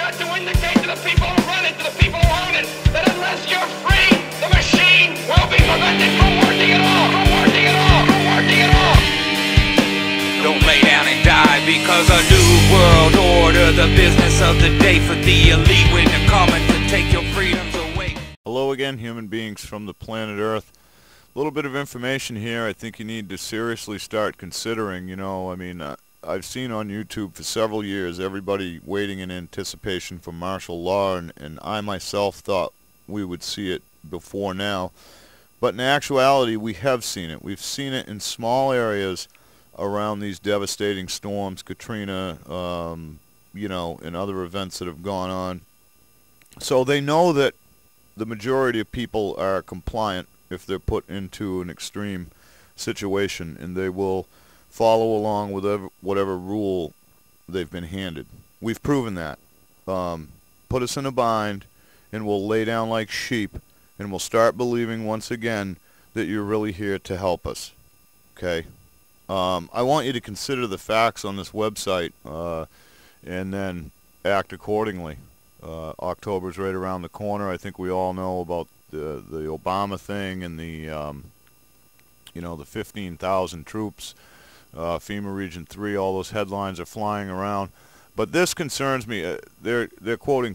got to indicate to the people who run it, to the people who own it, that unless you're free, the machine will be prevented from working at all, from working at all, from working at all. Don't lay down and die because a new world order, the business of the day for the elite, when they're coming to take your freedoms away. Hello again, human beings from the planet Earth. A little bit of information here I think you need to seriously start considering. I've seen on YouTube for several years everybody waiting in anticipation for martial law, and I myself thought we would see it before now. But in actuality, we have seen it. We've seen it in small areas around these devastating storms, Katrina, and other events that have gone on. So they know that the majority of people are compliant if they're put into an extreme situation, and they will follow along with whatever rule they've been handed. We've proven that. Put us in a bind, and we'll lay down like sheep, and we'll start believing once again that you're really here to help us. Okay? I want you to consider the facts on this website and then act accordingly. October's right around the corner. I think we all know about the Obama thing and the 15,000 troops, FEMA Region 3. All those headlines are flying around. But this concerns me. They're quoting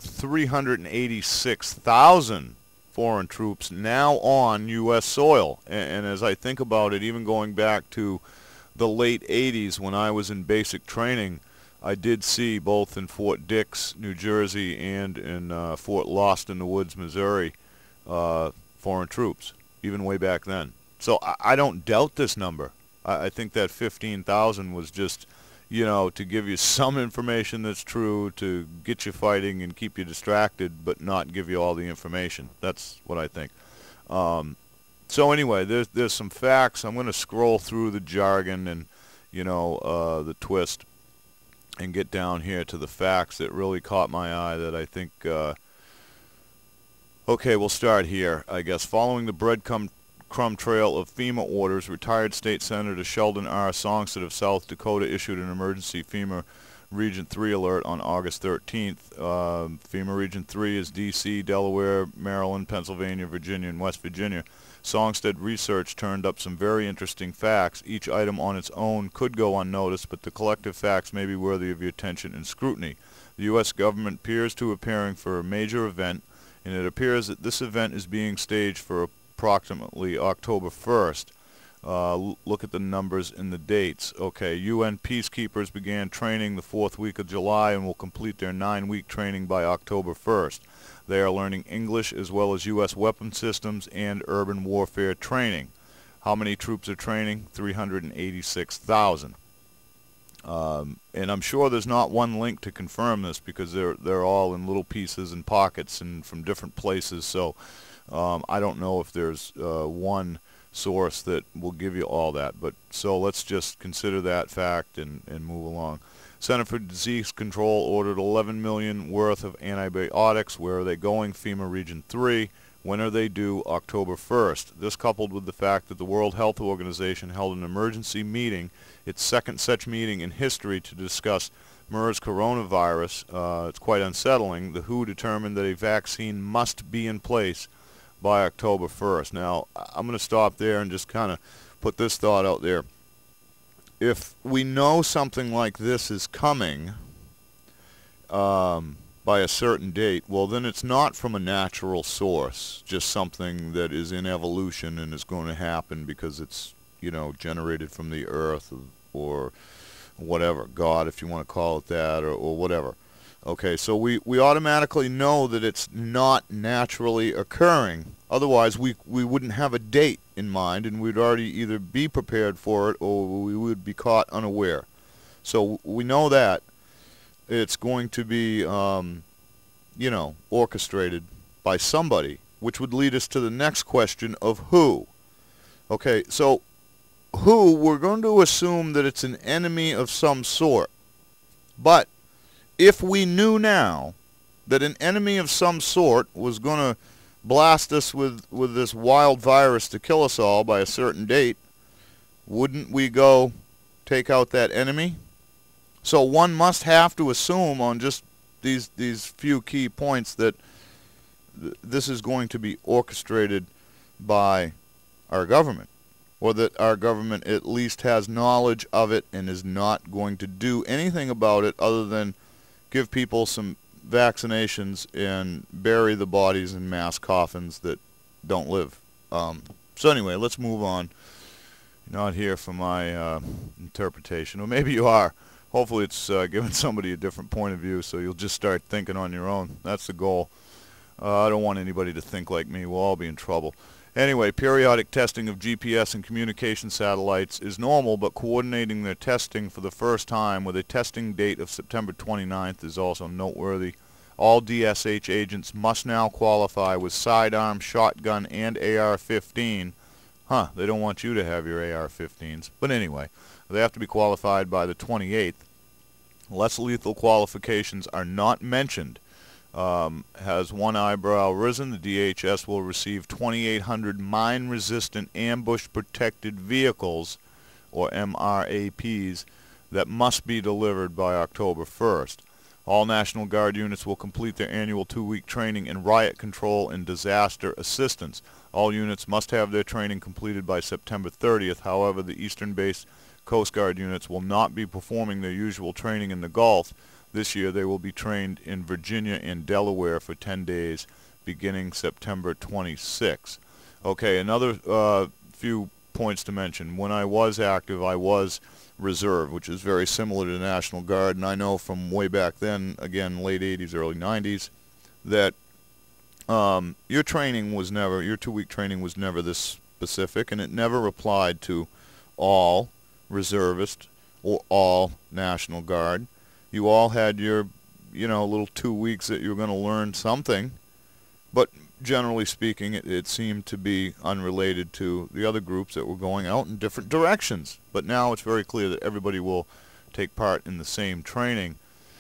386,000 foreign troops now on U.S. soil. And as I think about it, even going back to the late 80s when I was in basic training, I did see both in Fort Dix, New Jersey, and in Fort Lost in the Woods, Missouri, foreign troops, even way back then. So I don't doubt this number. I think that 15,000 was just, to give you some information that's true, to get you fighting and keep you distracted, but not give you all the information. That's what I think. So anyway, there's some facts. I'm going to scroll through the jargon and, the twist, and get down here to the facts that really caught my eye that I think, okay, we'll start here, I guess. Following the breadcrumb trail of FEMA orders, retired State Senator Sheldon R. Songstead of South Dakota issued an emergency FEMA Region 3 alert on August 13th. FEMA Region 3 is D.C., Delaware, Maryland, Pennsylvania, Virginia, and West Virginia. Songstead research turned up some very interesting facts. Each item on its own could go unnoticed, but the collective facts may be worthy of your attention and scrutiny. The U.S. government appears to be preparing for a major event, and it appears that this event is being staged for approximately October 1st. Look at the numbers and the dates. Okay, UN peacekeepers began training the 4th week of July and will complete their 9-week training by October 1st. They are learning English as well as U.S. weapon systems and urban warfare training. How many troops are training? 386,000. And I'm sure there's not one link to confirm this because they're all in little pieces and pockets and from different places. So I don't know if there's one source that will give you all that. But so let's just consider that fact and move along. Center for Disease Control ordered 11 million worth of antibiotics. Where are they going? FEMA Region 3. When are they due? October 1st. This coupled with the fact that the World Health Organization held an emergency meeting, its second such meeting in history, to discuss MERS coronavirus. It's quite unsettling. The WHO determined that a vaccine must be in place by October 1st. Now, I'm going to stop there and just kind of put this thought out there. If we know something like this is coming by a certain date, well, then it's not from a natural source, just something that is in evolution and is going to happen because it's, generated from the earth or whatever, God, if you want to call it that, or whatever. Okay, so we automatically know that it's not naturally occurring. Otherwise, we wouldn't have a date in mind, and we'd already either be prepared for it or we would be caught unaware. So we know that it's going to be, orchestrated by somebody, which would lead us to the next question of who. Okay, so who, we're going to assume that it's an enemy of some sort. But if we knew now that an enemy of some sort was going to blast us with this wild virus to kill us all by a certain date, wouldn't we go take out that enemy? So one must have to assume on just these few key points that this is going to be orchestrated by our government, or that our government at least has knowledge of it and is not going to do anything about it other than give people some vaccinations and bury the bodies in mass coffins that don't live. So anyway, let's move on. You're not here for my interpretation, or maybe you are. Hopefully it's giving somebody a different point of view, so you'll just start thinking on your own. That's the goal. I don't want anybody to think like me. We'll all be in trouble. Anyway, periodic testing of GPS and communication satellites is normal, but coordinating their testing for the first time with a testing date of September 29th is also noteworthy. All DSH agents must now qualify with sidearm, shotgun, and AR-15. They don't want you to have your AR-15s. But anyway, they have to be qualified by the 28th. Less lethal qualifications are not mentioned. Has one eyebrow risen, the DHS will receive 2,800 mine-resistant ambush-protected vehicles, or MRAPs, that must be delivered by October 1st. All National Guard units will complete their annual 2-week training in riot control and disaster assistance. All units must have their training completed by September 30th. However, the eastern-based Coast Guard units will not be performing their usual training in the Gulf. This year they will be trained in Virginia and Delaware for 10 days beginning September 26. Okay, another few points to mention. When I was active, I was reserve, which is very similar to the National Guard, and I know from way back then, again, late 80s, early 90s, that your training was never, your 2-week training was never this specific, and it never applied to all reservists or all National Guard. You all had your, little 2 weeks that you were going to learn something, but generally speaking, it seemed to be unrelated to the other groups that were going out in different directions. But now it's very clear that everybody will take part in the same training.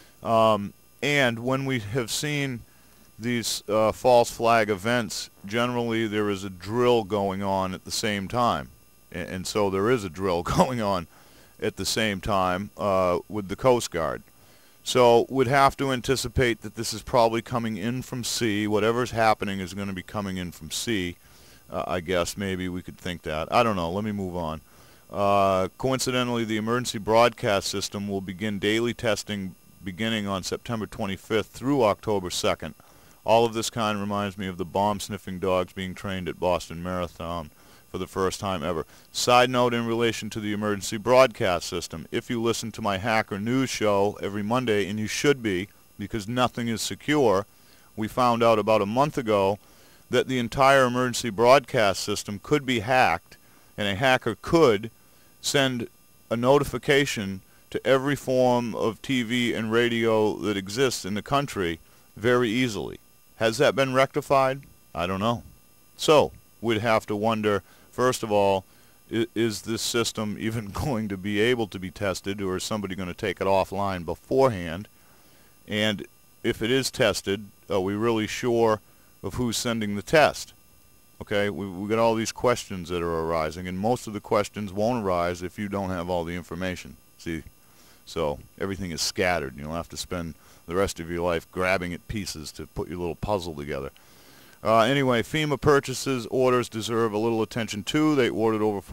And when we have seen these false flag events, generally there is a drill going on at the same time. And so there is a drill going on at the same time with the Coast Guard. So we'd have to anticipate that this is probably coming in from sea. Whatever's happening is going to be coming in from sea. I guess maybe we could think that. I don't know. Let me move on. Coincidentally, the emergency broadcast system will begin daily testing beginning on September 25th through October 2nd. All of this kind reminds me of the bomb-sniffing dogs being trained at Boston Marathon for the first time ever. Side note in relation to the emergency broadcast system. If you listen to my Hacker News show every Monday, and you should be, because nothing is secure, we found out about a month ago that the entire emergency broadcast system could be hacked, and a hacker could send a notification to every form of TV and radio that exists in the country very easily. Has that been rectified? I don't know. So, we'd have to wonder, first of all, is this system even going to be able to be tested, or is somebody going to take it offline beforehand? And if it is tested, are we really sure of who's sending the test? Okay, we've got all these questions that are arising, and most of the questions won't arise if you don't have all the information. See? So everything is scattered, and you'll have to spend the rest of your life grabbing at pieces to put your little puzzle together. Anyway, FEMA purchases orders deserve a little attention too. They ordered over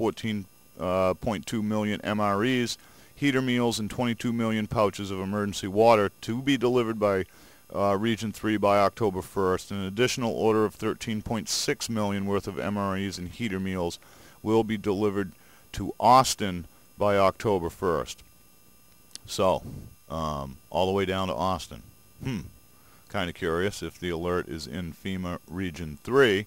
14.2 million MREs, heater meals, and 22 million pouches of emergency water to be delivered by Region 3 by October 1st. An additional order of 13.6 million worth of MREs and heater meals will be delivered to Austin by October 1st. So, all the way down to Austin. Kind of curious if the alert is in FEMA Region 3.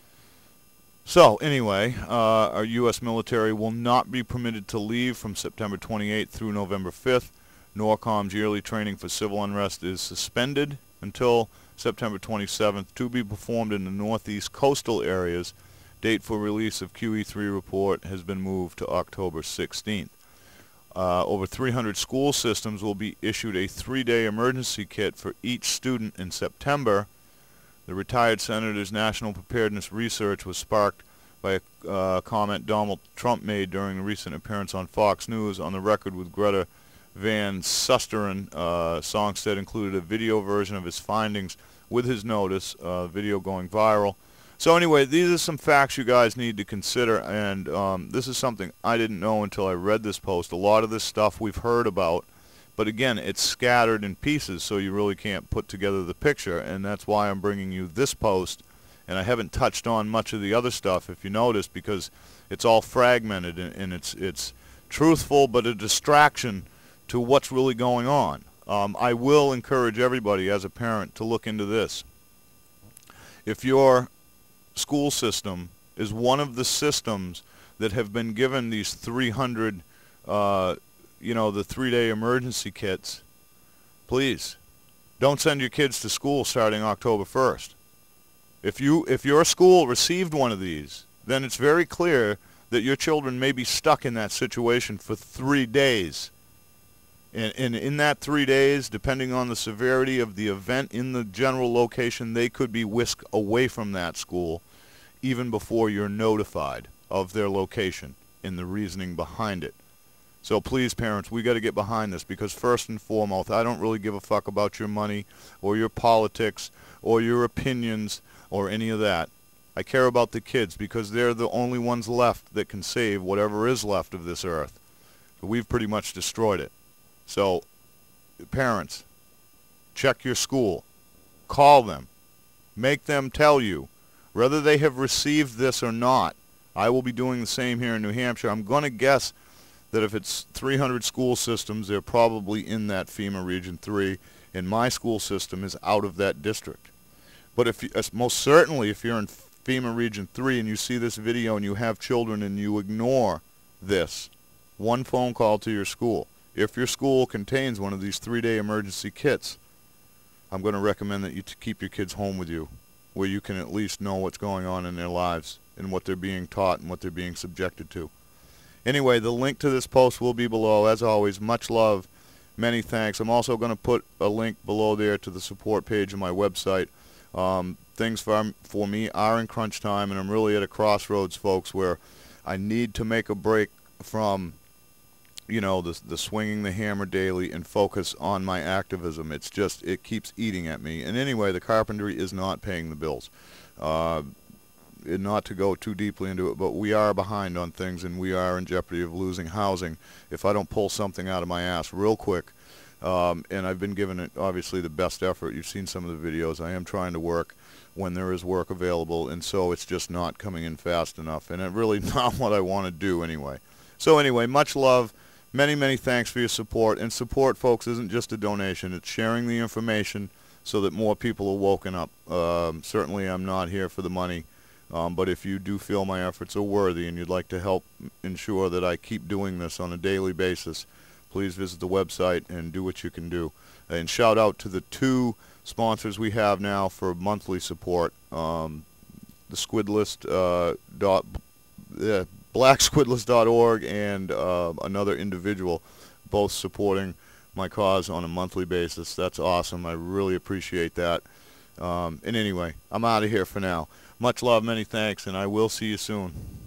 So, anyway, our U.S. military will not be permitted to leave from September 28th through November 5th. NORCOM's yearly training for civil unrest is suspended until September 27th, to be performed in the northeast coastal areas. Date for release of QE3 report has been moved to October 16th. Over 300 school systems will be issued a 3-day emergency kit for each student in September. The retired senator's national preparedness research was sparked by a comment Donald Trump made during a recent appearance on Fox News. On the record with Greta Van Susteren. Songstead included a video version of his findings with his notice, video going viral. So anyway, these are some facts you guys need to consider, and this is something I didn't know until I read this post. A lot of this stuff we've heard about, but again, it's scattered in pieces, so you really can't put together the picture, and that's why I'm bringing you this post. And I haven't touched on much of the other stuff, if you notice, because it's all fragmented, and it's truthful but a distraction to what's really going on. I will encourage everybody as a parent to look into this. If your school system is one of the systems that have been given these 300, the 3-day emergency kits, please don't send your kids to school starting October 1st. If your school received one of these, then it's very clear that your children may be stuck in that situation for 3 days. And in that 3 days, depending on the severity of the event in the general location, they could be whisked away from that school even before you're notified of their location and the reasoning behind it. So please, parents, we got to get behind this, because first and foremost, I don't really give a fuck about your money or your politics or your opinions or any of that. I care about the kids, because they're the only ones left that can save whatever is left of this earth. We've pretty much destroyed it. So, parents, check your school. Call them. Make them tell you whether they have received this or not. I will be doing the same here in New Hampshire. I'm going to guess that if it's 300 school systems, they're probably in that FEMA Region 3, and my school system is out of that district. But if you, most certainly if you're in FEMA Region 3 and you see this video and you have children and you ignore this, one phone call to your school. If your school contains one of these 3-day emergency kits, I'm going to recommend that you keep your kids home with you, where you can at least know what's going on in their lives and what they're being taught and what they're being subjected to. Anyway, the link to this post will be below. As always, much love, many thanks. I'm also going to put a link below there to the support page of my website. Things for me are in crunch time, and I'm really at a crossroads, folks, where I need to make a break from the swinging the hammer daily and focus on my activism. It's just, it keeps eating at me. And anyway, the carpentry is not paying the bills. Not to go too deeply into it, but we are behind on things, and we are in jeopardy of losing housing if I don't pull something out of my ass real quick. And I've been giving it, obviously, the best effort. You've seen some of the videos. I am trying to work when there is work available, and so it's just not coming in fast enough, and it's really not what I want to do anyway. So anyway, much love. Many, many thanks for your support. And support, folks, isn't just a donation. It's sharing the information so that more people are woken up. Certainly I'm not here for the money, but if you do feel my efforts are worthy and you'd like to help ensure that I keep doing this on a daily basis, please visit the website and do what you can do. And shout out to the 2 sponsors we have now for monthly support. The Squidlist, blacksquidlist.org, and another individual, both supporting my cause on a monthly basis. That's awesome. I really appreciate that. And anyway, I'm out of here for now. Much love, many thanks, and I will see you soon.